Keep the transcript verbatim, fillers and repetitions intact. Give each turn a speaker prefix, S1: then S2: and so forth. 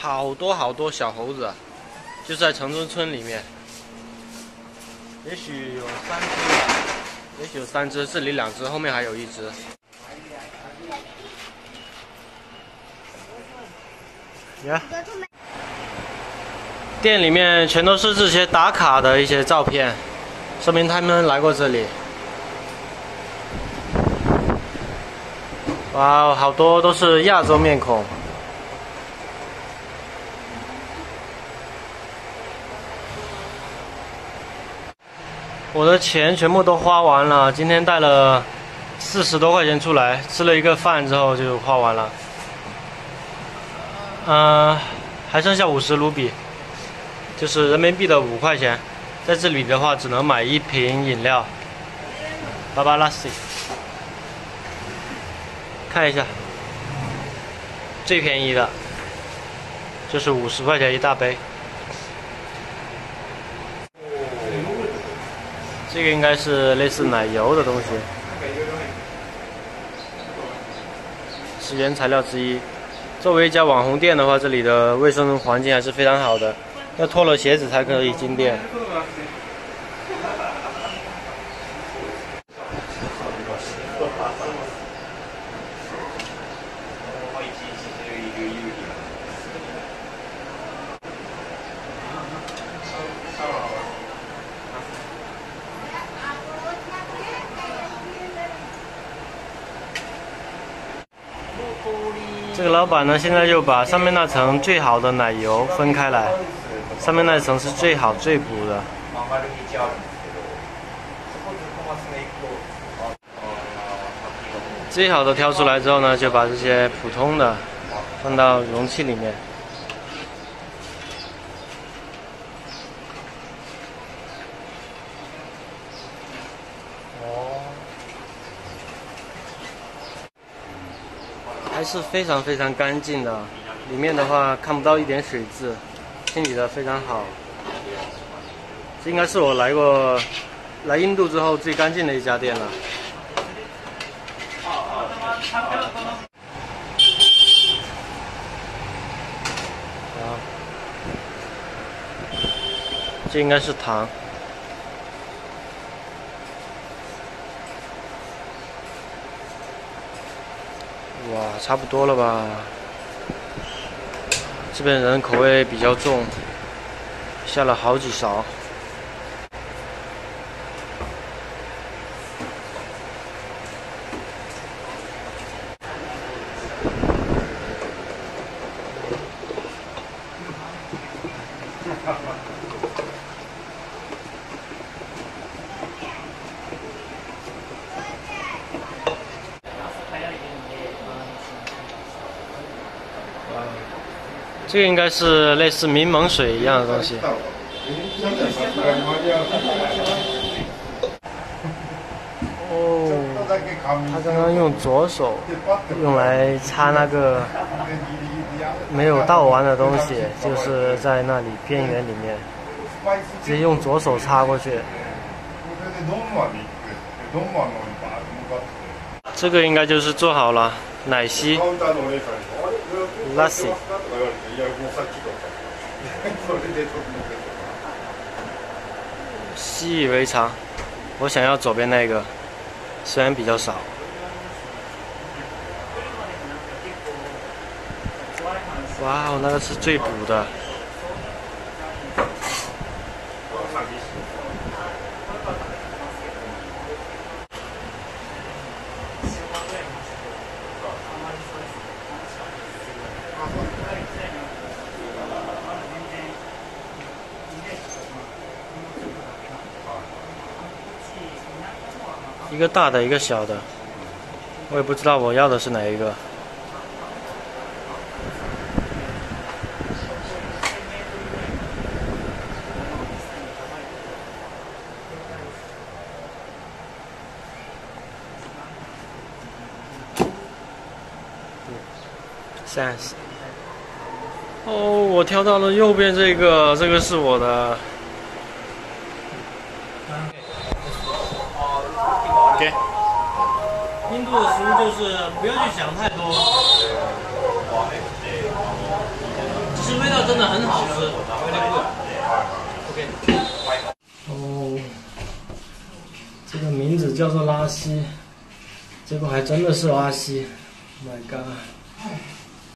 S1: 好多好多小猴子，就在城中村里面。也许有三只吧，也许有三只，这里两只，后面还有一只。呀，店里面全都是这些打卡的一些照片，说明他们来过这里。哇，好多都是亚洲面孔。我的钱全部都花完了，今天带了四十多块钱出来，吃了一个饭之后就花完了。嗯、呃，还剩下五十卢比，就是人民币的五块钱。在这里的话，只能买一瓶饮料，巴巴拉西。看一下，最便宜的，就是五十块钱一大杯。这个应该是类似奶油的东西，是原材料之一。作为一家网红店的话，这里的卫生环境还是非常好的，要脱了鞋子才可以进店。这个老板呢，现在就把上面那层最好的奶油分开来，上面那层是最好最补的。最好的挑出来之后呢，就把这些普通的放到容器里面。还是非常非常干净的，里面的话看不到一点水渍，清理的非常好。这应该是我来过来印度之后最干净的一家店了。啊，这应该是糖。哇，差不多了吧？这边人口味比较重，下了好几勺。这个应该是类似柠檬水一样的东西。哦，他刚刚用左手用来擦那个没有倒完的东西，就是在那里边缘里面，直接用左手擦过去。这个应该就是做好了奶昔 ，lassi。习以为常，我想要左边那个，虽然比较少。哇哦，那个是最补的。一个大的，一个小的，我也不知道我要的是哪一个。三十。哦，我挑到了右边这个，这个是我的。OK。印度的食物就是不要去想太多，只是为
S2: 道真的很好吃。
S1: 哦，这个名字叫做拉稀，结果还真的是拉稀 ，My God！